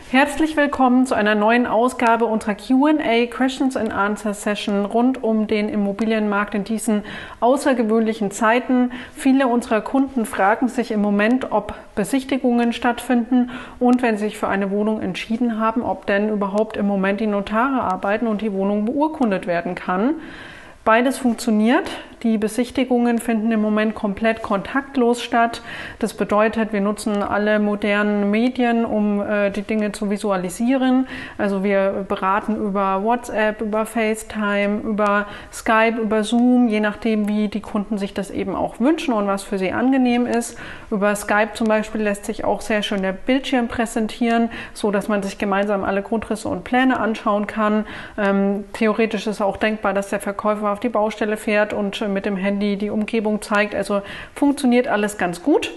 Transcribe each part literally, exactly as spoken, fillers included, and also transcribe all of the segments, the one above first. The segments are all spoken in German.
Herzlich willkommen zu einer neuen Ausgabe unserer Q and A Questions and Answers Session rund um den Immobilienmarkt in diesen außergewöhnlichen Zeiten. Viele unserer Kunden fragen sich im Moment, ob Besichtigungen stattfinden und wenn sie sich für eine Wohnung entschieden haben, ob denn überhaupt im Moment die Notare arbeiten und die Wohnung beurkundet werden kann. Beides funktioniert. Die Besichtigungen finden im Moment komplett kontaktlos statt. Das bedeutet, wir nutzen alle modernen Medien, um äh, die Dinge zu visualisieren. Also wir beraten über WhatsApp, über FaceTime, über Skype, über Zoom, je nachdem, wie die Kunden sich das eben auch wünschen und was für sie angenehm ist. Über Skype zum Beispiel lässt sich auch sehr schön der Bildschirm präsentieren, so dass man sich gemeinsam alle Grundrisse und Pläne anschauen kann. Ähm, theoretisch ist auch denkbar, dass der Verkäufer auf die Baustelle fährt und mit dem Handy die Umgebung zeigt. Also funktioniert alles ganz gut.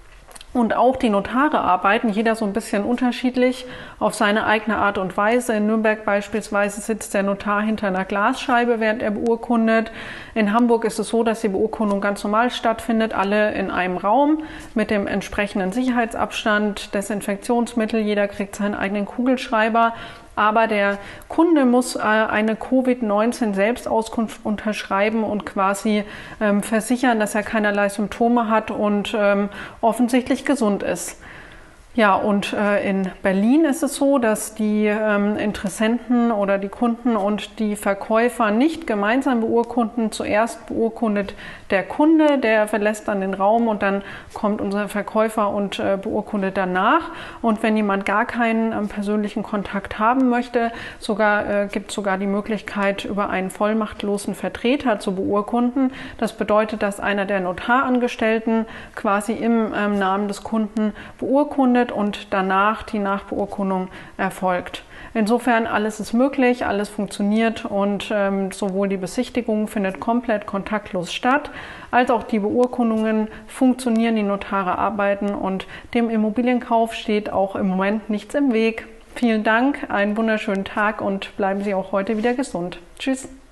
Und auch die Notare arbeiten, jeder so ein bisschen unterschiedlich auf seine eigene Art und Weise. In Nürnberg beispielsweise sitzt der Notar hinter einer Glasscheibe, während er beurkundet. In Hamburg ist es so, dass die Beurkundung ganz normal stattfindet, alle in einem Raum mit dem entsprechenden Sicherheitsabstand, Desinfektionsmittel. Jeder kriegt seinen eigenen Kugelschreiber. Aber der Kunde muss äh, eine Covid neunzehn Selbstauskunft unterschreiben und quasi ähm, versichern, dass er keinerlei Symptome hat und ähm, offensichtlich gesund ist. Ja, und äh, in Berlin ist es so, dass die ähm, Interessenten oder die Kunden und die Verkäufer nicht gemeinsam beurkunden. Zuerst beurkundet der Kunde, der verlässt dann den Raum und dann kommt unser Verkäufer und äh, beurkundet danach. Und wenn jemand gar keinen ähm, persönlichen Kontakt haben möchte, sogar äh, gibt es sogar die Möglichkeit, über einen vollmachtlosen Vertreter zu beurkunden. Das bedeutet, dass einer der Notarangestellten quasi im ähm, Namen des Kunden beurkundet und danach die Nachbeurkundung erfolgt. Insofern alles ist möglich, alles funktioniert und ähm, sowohl die Besichtigung findet komplett kontaktlos statt, als auch die Beurkundungen funktionieren, die Notare arbeiten und dem Immobilienkauf steht auch im Moment nichts im Weg. Vielen Dank, einen wunderschönen Tag und bleiben Sie auch heute wieder gesund. Tschüss.